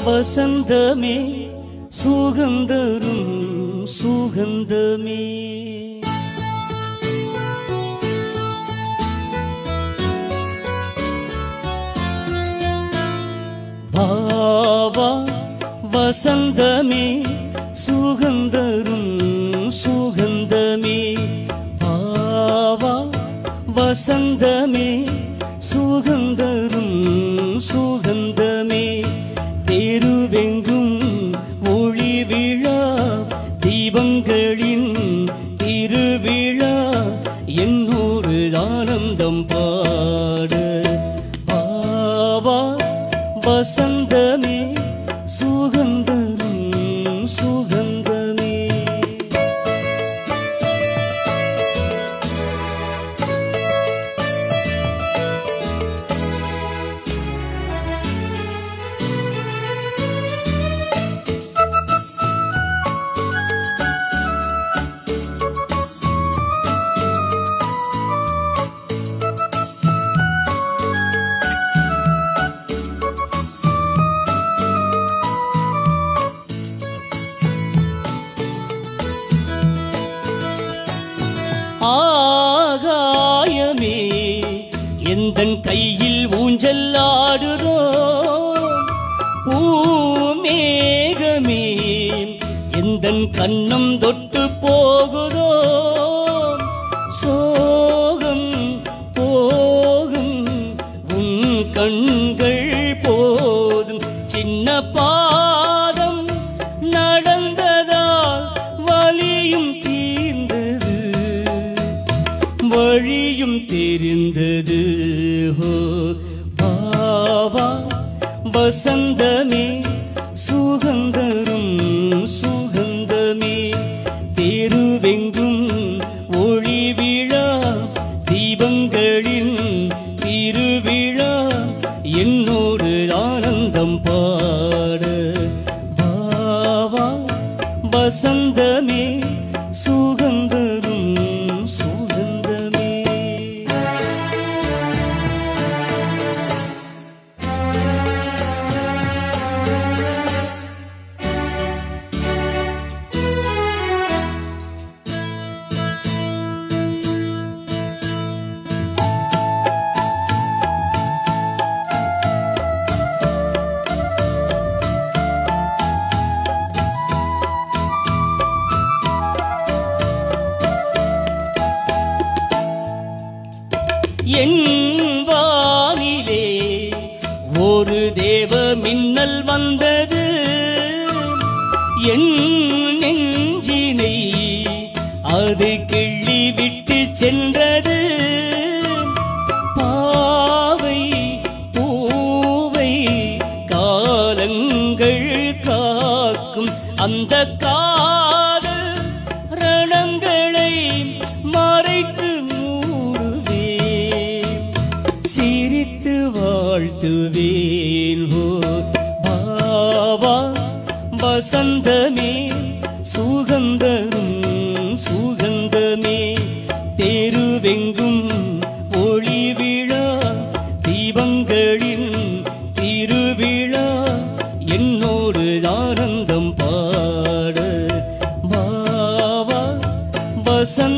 வசந்தமே சுகந்தரும் சுகந்தமே வாவா வசந்தமே சுகந்தரும் சுகந்தமே வாவா வசந்தமே சுகந்தரும் சுகந்தமே தெருவெங்கும் ஒளி விழா தீபங்களின் திருவிழா என்னொரு ஆனந்தம் பாட வாவா வசந்தமே சுகந்தரும் சுகந்தமே ஆகாயமே எந்தன் கையில் ஊஞ்சல் ஆடுதோ பூமேகமே எந்தன் கண்ணம் தொட்டு போகுதோ சோகம் போகும் உன் கண்கள் போதும் சின்ன பாதம் நடந்ததால் வலியும் தீர்ந்தது வழியும் தெரிந்தது ஹோ பாவா வசந்தமே சுகந்தரும் சுகந்தமே தெருவெங்கும் ஒளி விழா தீபங்களின் திருவிழா என்னோடு ஆனந்தம் பாட பாவா வசந்தமே சுகந்தரும் சுகந்தமே என் வானிலே ஒரு தேவ மின்னல் வந்தது என் நெஞ்சினை அது கிள்ளி விட்டு சென்றது பாவை பூவை காலங்கள் காக்கும் அந்த காதல் ரணங்களை மறைத்து சிரித்து வாழ்த்துவேன் ஹோ பாவா வசந்தமே சுகந்தரும் சுகந்தமே தெருவெங்கும் ஒளி விழா தீபங்களின் திருவிழா என்னோடு ஆனந்தம் பாட பாவா வசந்த